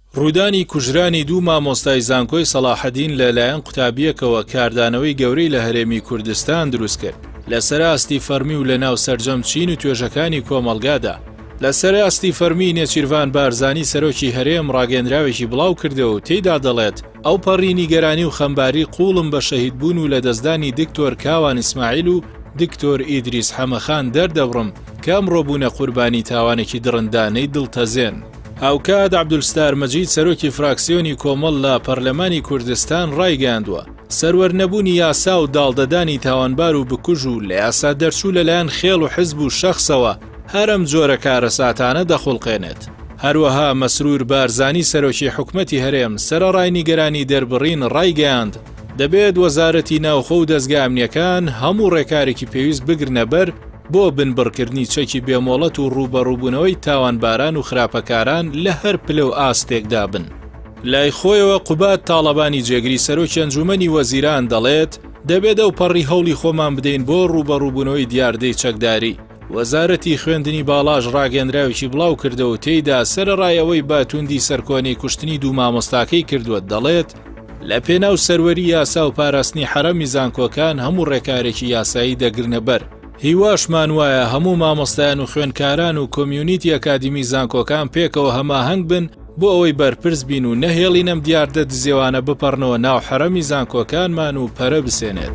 ڕوودانی کوژرانی دوو مامۆستای زانکۆی سەلاحەدین لەلایەن قوتابیەکەوە کاردانەوەی گەورەی لە هەرێمی کوردستان دروست کرد لەسەر ئاستی فەرمی و لەناو سەرجەم چین و توێژەکانی کۆمەڵگادا. لەسەر ئاستی فەرمی نێچیروان بارزانی سەرۆکی هەرێم ڕاگەندراوێکی بڵاو کردەوە و تێیدا دەڵێت ئەو پەڕی نیگەرانی و خەمباری قوڵم بە شەهیدبوون و لە دەستدانی دکتۆر کاوان ئیسماعیل و دکتۆر ئیدریس حەمەخان دەردەبڕم کە ئەمڕۆ بوونە قوربانی تاوانێکی درندانەی دڵتەزێن. هاوکات عەبدولستار مەجید سەرۆکی فراکسیۆنی کۆمەڵ لە پەرلەمانی کوردستان ڕایگەیاندووە سەروەرنەبوونی یاسا و داڵدەدانی تاوانبار و بکوژ و لە یاسا دەرچوو لەلایەن خێڵ و حزب و شەخصەوە هەرم جۆرە کارە ساتانە دەخوڵقێنێت. هەروەها مەسرور بارزانی سەرۆکی حکومەتی هەرێم سەرەڕای نیگەرانی دەربڕین ڕایگەیاند دەبێت وەزارەتی ناوخۆ و دەستگا ئەمنیەکان هەموو ڕێکارێکی پێویست بگرنە بەر بۆ بنبڕکردنی چەکی بێمۆڵەت و ڕوبەڕووبوونەوەی تاوانباران و خراپەکاران لە هەر پلە و ئاستێکدا بن. لای خۆیەوە قوبات تاڵەبانی جێگری سەرۆکی ئەنجومەنی وەزیران دەڵێت دەبێت ئەو پەڕی هەوڵی خۆمان بدەین بۆ ڕوبەڕووبوونەوەی دیاردەی چەکداری. وەزارەتی خوێندنی باڵاژ ڕاگەندراوێکی بڵاو کردەوە تێیدا سەرەڕایەوەی باتوندی سەرکۆنی کوشتنی دوو مامۆستاکەی کردووە دەڵێت لە پێناو سەروەری یاسا و پاراستنی حرەمی زانکۆکان هەموو ڕێکارێکی یاسایی دەگرنە بەر. هیواشمان وایە هەموو مامۆستایان و خوێنکاران و کۆمیونیتی ئەکادیمی زانکۆکان پێکەوە هەماهەنگ بن بۆ ئەوەی بەرپرس بین و نەهێڵینەم دیاردە دزێوانە بپەڕنەوە ناو حرەمی زانکۆکانمان و پەرە بسێنێت.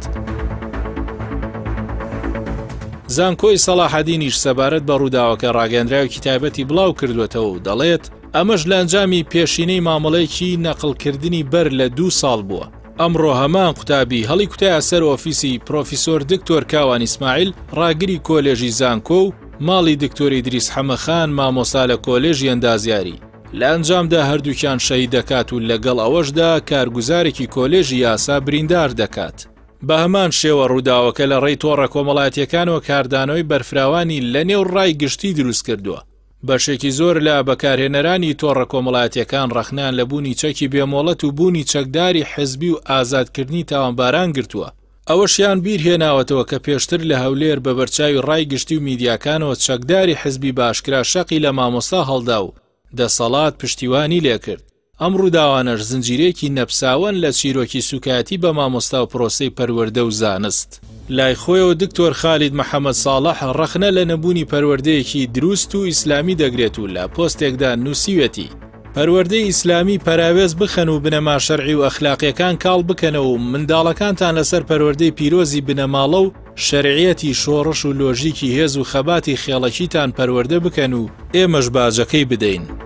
زانکۆی سەلاحەدینیش سەبارەت بە ڕووداوەکە ڕاگەندراوێکی تایبەتی بڵاو کردوێتەوە و دەڵێت ئەمەش لە ئەنجامی پێشینەی مامەڵەیەکی نەقڵکردنی بەر لە 2 ساڵ بووە. ئەمڕۆ هەمان قوتابی هەڵی کوتایە سەر ئۆفیسی پرۆفیسۆر دکتۆر کاوان ئیسماعیل ڕاگری کۆلێژی زانکۆ و ماڵی دکتۆر ئیدریس حەمەخان مامۆستا لە کۆلێژی ئەندازیاری لە ئەنجامدا هەردووکیان شەهید دەکات و لەگەڵ ئەوەشدا کارگوزارێکی کۆلێژی یاسا بریندار دەکات. بە هەمان شێوە ڕووداوەکە لە ڕێی تۆڕە کۆمەڵایەتیەکانەوە کاردانەوەی بەرفراوانی لە نێو ڕای گشتی دروست کردووە. بەشێکی زۆر لە بەکارهێنەرانی تۆڕە کۆمەڵایەتیەکان ڕەخنان لە بوونی چەکی بێمۆڵەت و بوونی چەکداری حزبی و ئازادکردنی تاوانباران گرتووە. ئەوەشیان بیرهێناوەتەوە کە پێشتر لە هەولێر بە بەرچاوی ڕای گشتی و میدیاکانەوە چەکداری حزبی باشکرا شەقی لە مامۆستا هەڵدا و دەسەڵات پشتیوانی لێکرد. ئەم ڕووداوانەش زنجیرێکی نەپساوەن لە چیرۆکی سوکاتی بە مامۆستا و پرۆسەی پەروەردە و زانست. لای خۆیەوە دکتۆر خالید محەممەد ساڵح ڕەخنە لە نەبوونی پەروەردەیەکی دروست و ئیسلامی دەگرێت و لە پۆستێکدا نووسیوێتی پەروەردەی ئیسلامی پەراوێز بخەن و بنەما شەرعی و ئەخلاقیەکان کاڵ بکەنەوە و منداڵەکانتان لەسەر پەروەردەی پیرۆزی بنەماڵە و شەرعیەتی شۆڕش و لۆژیکی هێز و خەباتی خێڵەکیتان پەروەردە بکەن و ئێمەش باجەکەی بدەین.